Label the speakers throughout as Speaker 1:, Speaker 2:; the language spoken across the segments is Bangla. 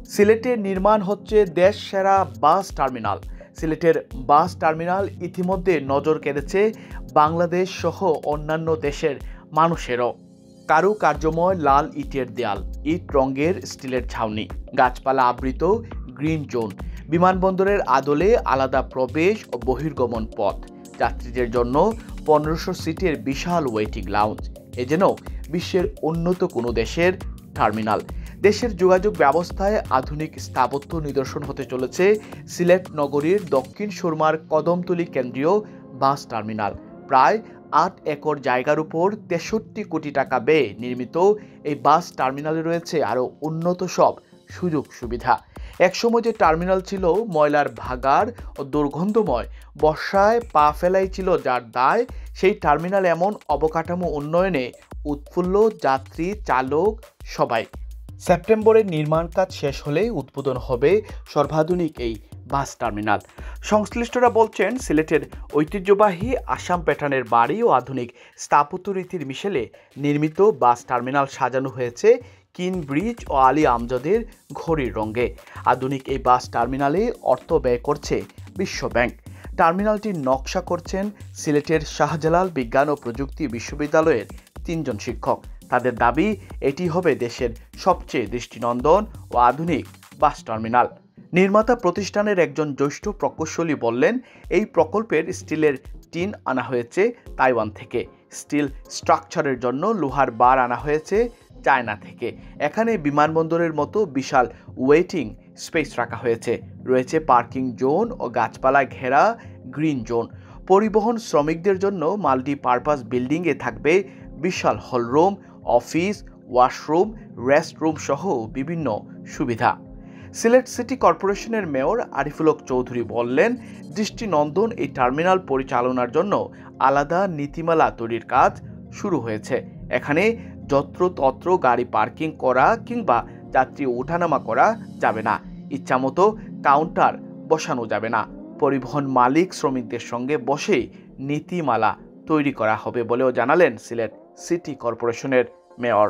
Speaker 1: সিলেটে নির্মাণ হচ্ছে দেশ সেরা বাস টার্মিনাল। সিলেটের বাস টার্মিনাল ইতিমধ্যে নজর কেড়েছে বাংলাদেশ সহ অন্যান্য দেশের মানুষেরও। কারুকার্যময় লাল ইটের দেয়াল, ইট রঙের স্টিলের ছাউনি, গাছপালা আবৃত গ্রিন জোন, বিমানবন্দরের আদলে আলাদা প্রবেশ ও বহির্গমন পথ, যাত্রীদের জন্য 1500 সিটের বিশাল ওয়েটিং লাউঞ্জ। এ যেন বিশ্বের উন্নত কোনো দেশের টার্মিনাল। দেশের যোগাযোগ ব্যবস্থায় আধুনিক স্থাপত্য নিদর্শন হতে চলেছে সিলেট নগরীর দক্ষিণ সুরমার কদমতলী কেন্দ্রীয় বাস টার্মিনাল। প্রায় 8 একর জায়গার উপর 63 কোটি টাকা ব্যয়ে নির্মিত এই বাস টার্মিনালে রয়েছে আরও উন্নত সব সুযোগ সুবিধা। একসময় যে টার্মিনাল ছিল ময়লার ভাগাড় ও দুর্গন্ধময়, বর্ষায় পা ফেলাই ছিল যার দায়, সেই টার্মিনাল এমন অবকাঠামো উন্নয়নে উৎফুল্ল যাত্রী, চালক সবাই। সেপ্টেম্বরে নির্মাণ কাজ শেষ হলে উদ্বোধন হবে সর্বাধুনিক এই বাস টার্মিনাল। সংশ্লিষ্টরা বলছেন, সিলেটের ঐতিহ্যবাহী আসাম প্যাটার্নের বাড়ি ও আধুনিক স্থাপত্য রীতির মিশেলে নির্মিত বাস টার্মিনাল সাজানো হয়েছে কিন ব্রিজ ও আলী আমজাদের ঘড়ির রঙে। আধুনিক এই বাস টার্মিনালে অর্থ ব্যয় করছে বিশ্ব ব্যাংক। টার্মিনালটির নকশা করছেন সিলেটের শাহজালাল বিজ্ঞান ও প্রযুক্তি বিশ্ববিদ্যালয়ের 3 জন শিক্ষক। তাদের দাবি, এটি হবে দেশের সবচেয়ে দৃষ্টিনন্দন ও আধুনিক বাস টার্মিনাল। নির্মাতা প্রতিষ্ঠানের একজন জ্যেষ্ঠ প্রকৌশলী বললেন, এই প্রকল্পের স্টিলের টিন আনা হয়েছে তাইওয়ান থেকে, স্টিল স্ট্রাকচারের জন্য লোহার বার আনা হয়েছে চায়না থেকে। এখানে বিমানবন্দরের মতো বিশাল ওয়েটিং স্পেস রাখা হয়েছে, রয়েছে পার্কিং জোন ও গাছপালা ঘেরা গ্রিন জোন। পরিবহন শ্রমিকদের জন্য মাল্টিপারপাস বিল্ডিংয়ে থাকবে বিশাল হলরুম, অফিস, ওয়াশরুম, রেস্টরুম সহ বিভিন্ন সুবিধা। সিলেট সিটি কর্পোরেশনের মেয়র আরিফুল হক চৌধুরী বললেন, দৃষ্টিনন্দন এই টার্মিনাল পরিচালনার জন্য আলাদা নীতিমালা তৈরির কাজ শুরু হয়েছে। এখানে যত্রতত্র গাড়ি পার্কিং করা কিংবা যাত্রী ওঠানামা করা যাবে না, ইচ্ছামতো কাউন্টার বসানো যাবে না। পরিবহন মালিক শ্রমিকদের সঙ্গে বসেই নীতিমালা তৈরি করা হবে বলেও জানালেন সিলেট সিটি কর্পোরেশনের মেয়র।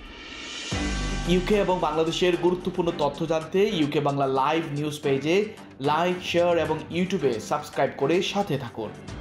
Speaker 1: ইউকে এবং বাংলাদেশের গুরুত্বপূর্ণ তথ্য জানতে ইউকে বাংলা লাইভ নিউজ পেজে লাইক, শেয়ার এবং ইউটিউবে সাবস্ক্রাইব করে সাথে থাকুন।